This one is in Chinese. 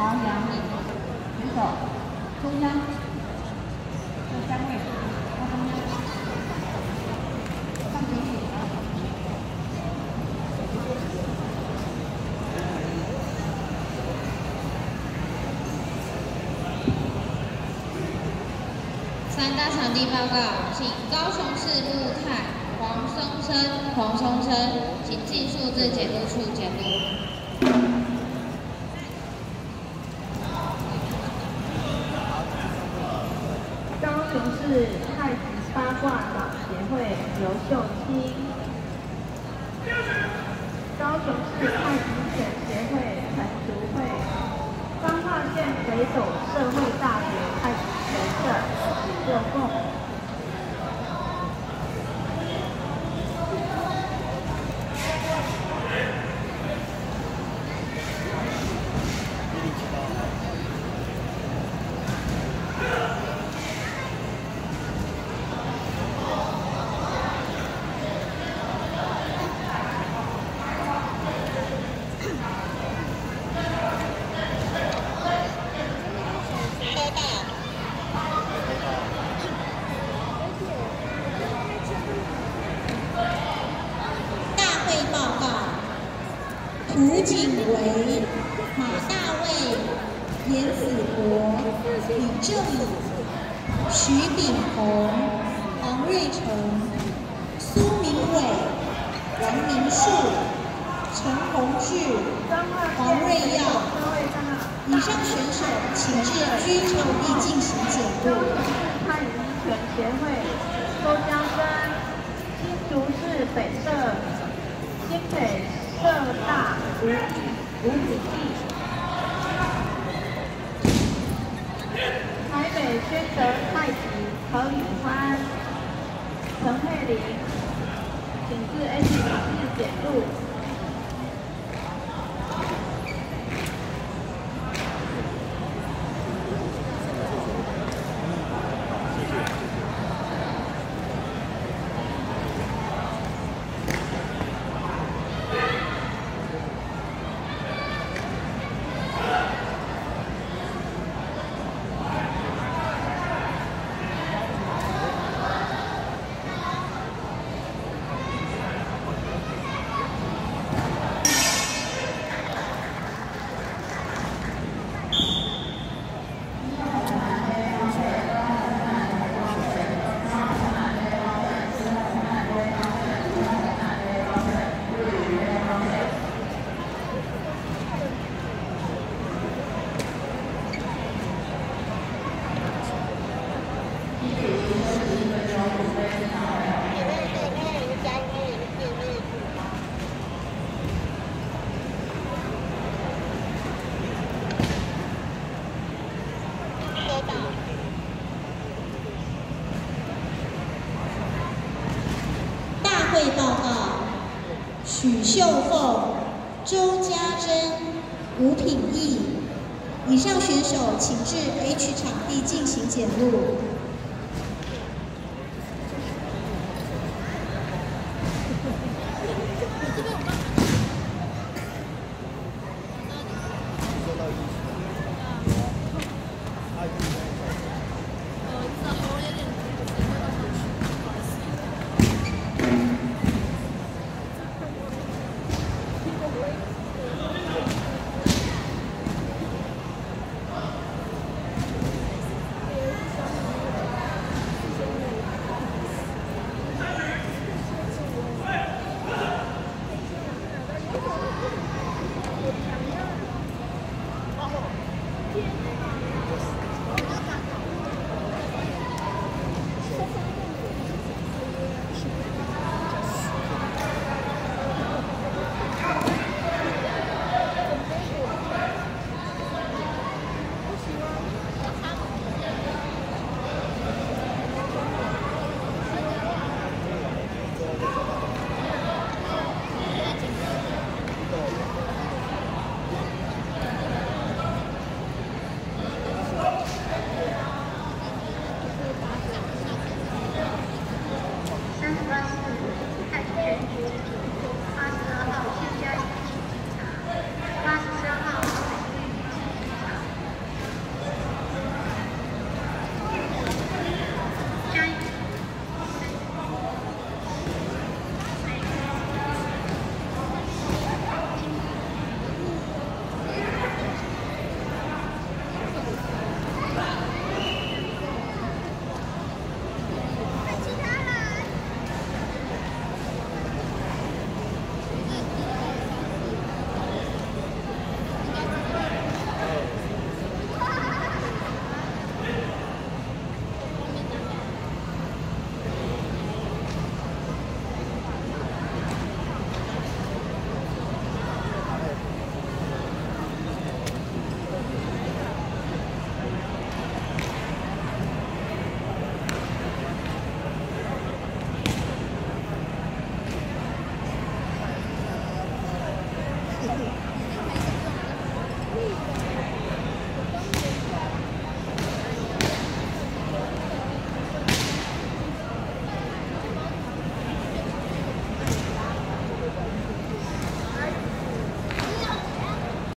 曹阳选手中央这3位到中央上前组。 3大场地报告，请高雄市陆太黄松生，请进数字检录处检录。 高雄市太极八卦掌协会刘秀清，高雄市太极拳协会陈淑慧，彰化县北斗社会大学太极拳社许秀凤。 涂景维、马大卫、严子博、李正宇、徐炳宏、黄瑞成、苏明伟、王明树、陈宏志、黄瑞耀。以上选手请至居场地进行检录。 太极拳协会周江生，新竹市北社新北社大吴子义，台北宣德太极何宇欢、陈慧玲，请至 H 场地检录。 大会报告：许秀凤、周家珍、吴品义。以上选手请至 H 场地进行检录。